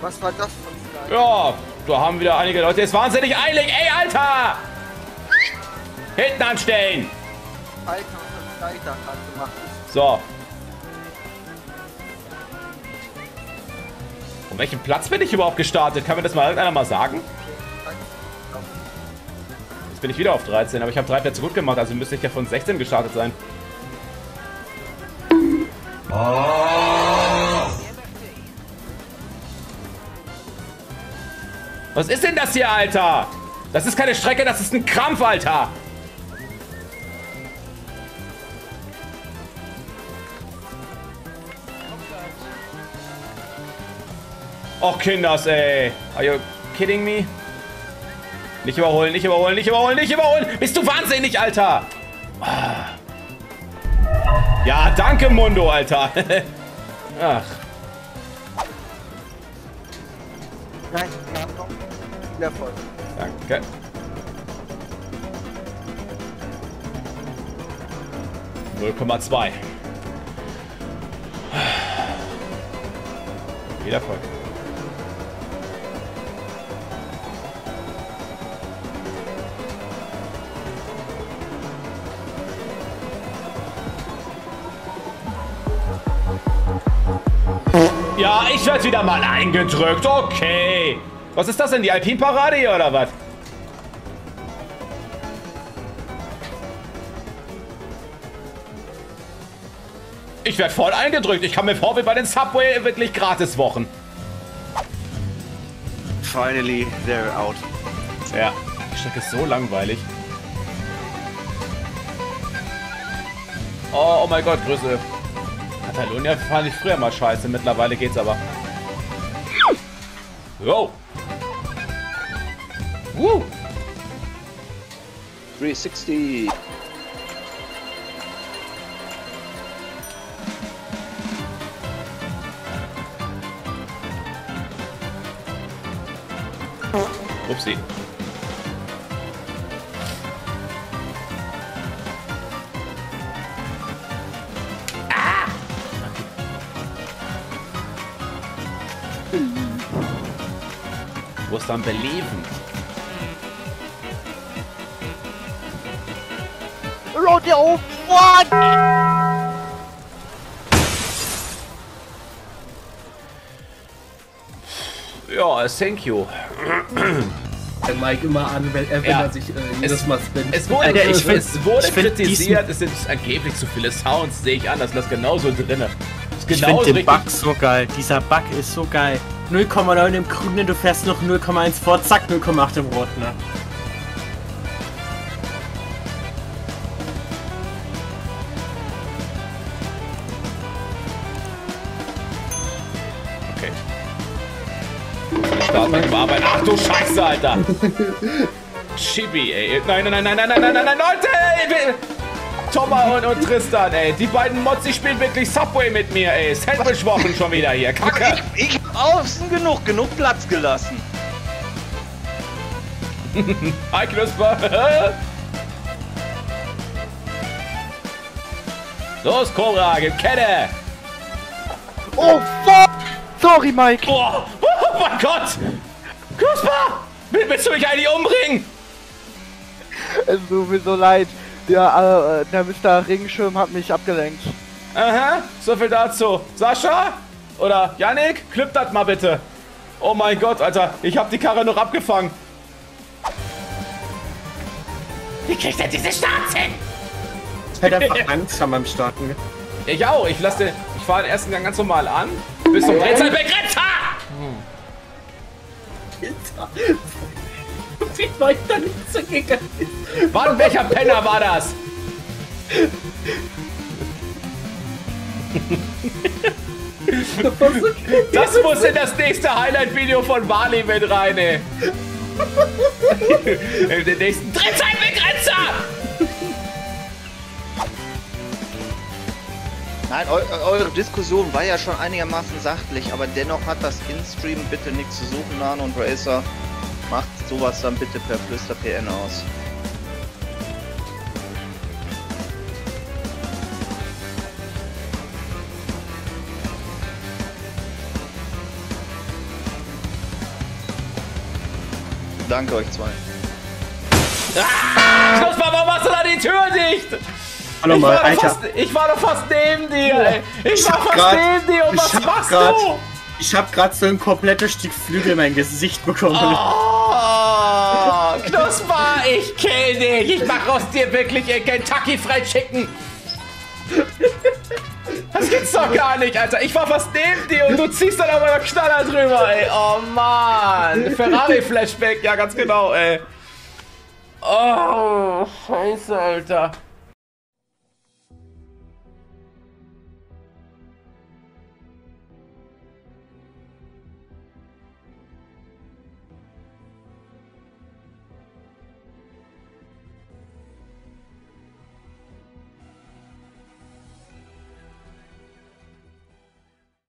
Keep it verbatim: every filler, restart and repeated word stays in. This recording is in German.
Was war das von Sky? Ja, da haben wieder einige Leute. Jetzt wahnsinnig eilig. Ey, Alter! Hinten anstellen. Alter, was hat Sky da gerade gemacht? So. Von welchem Platz bin ich überhaupt gestartet? Kann mir das mal irgendeiner mal sagen? Jetzt bin ich wieder auf dreizehn, aber ich habe drei Plätze gut gemacht, also müsste ich ja von sechzehn gestartet sein. Was ist denn das hier, Alter? Das ist keine Strecke, das ist ein Krampf, Alter. Och, Kinders, ey. Are you kidding me? Nicht überholen, nicht überholen, nicht überholen, nicht überholen. Bist du wahnsinnig, Alter? Ja, danke, Mundo, Alter. Ach. Nein, ja, komm. Viel Erfolg. Danke. null Komma zwei. Viel Erfolg. Ja, ich werde wieder mal eingedrückt. Okay. Was ist das denn? Die Alpinparade hier oder was? Ich werde voll eingedrückt. Ich kann mir vor wie bei den Subway wirklich Gratiswochen. Finally, they're out. Ja, die Strecke ist so langweilig. Oh, oh mein Gott, Grüße. Catalonia fand ich früher mal scheiße. Mittlerweile geht's aber. Yo. Woo. dreihundertsechzig. Upsi. Ah! Du musst dann beleben. Road der oben! What? Ja, thank you. Der Mike immer an, wenn, äh, wenn Ja. er sich äh, jedes Es- Mal spinnt. Es wurde, Alter, ich es find- wurde ich find kritisiert, es sind angeblich zu viele Sounds, sehe ich anders, das ist genauso drin. Ist Ich genauso finde den richtig. Bug so geil. Dieser Bug ist so geil. null Komma neun im Grünen, du fährst noch null Komma eins vor, zack, null Komma acht im Roten. Ne? Okay. Start mit Arbeit. Ach du Scheiße, Alter. Chibi, ey. Nein, nein, nein, nein, nein, nein, nein, nein, nein, Leute! Ey. Thomas und, und Tristan, ey. Die beiden Mods, die spielen wirklich Subway mit mir, ey. Sandwich-Wochen schon wieder hier. Kacke. Ich, ich hab außen genug, genug Platz gelassen. Hi, Knusper. Los, Cobra, gib Kette. Oh, fuck! Sorry, Mike! Oh, oh mein Gott. Knusper, will- willst du mich eigentlich umbringen? Es tut mir so leid. Der, äh, der Mister Regenschirm hat mich abgelenkt. Aha, so viel dazu. Sascha? Oder Yannick? Clip das mal bitte. Oh mein Gott, Alter. Ich hab die Karre noch abgefangen. Wie kriegt er diese Starts hin? Ich hätte einfach Angst beim Starten. Ich auch. Ich lasse den, ich fahre den ersten Gang ganz normal an. Bis zum Drehzahlbegrenzer! Wie weit da nicht so gegangen ist. Wann, welcher Penner war das? Das muss in das nächste Highlight-Video von Wally mit rein, ey. In den nächsten Drehzahlbegrenzer! Nein, eu eure Diskussion war ja schon einigermaßen sachlich, aber dennoch hat das In-Stream bitte nichts zu suchen, Nano und Racer. Macht sowas dann bitte per Flüster P N aus. Danke euch zwei. Ah, Knusper, warum machst du da die Tür dicht? Hallo Ich mal, war, doch Alter. fast, ich war doch fast neben dir, ey. Ich, Ich war hab fast grad- neben dir und ich was hab machst grad- du? Ich hab grad so ein komplettes Stück Flügel in mein Gesicht bekommen. Oh, Knusper, ich kill dich. Ich mach aus dir wirklich ein Kentucky Fried Chicken. Das gibt's doch gar nicht, Alter. Ich war fast neben dir und du ziehst dann aber einen Knaller drüber, ey. Oh, Mann. Ferrari-Flashback, ja, ganz genau, ey. Oh, scheiße, Alter.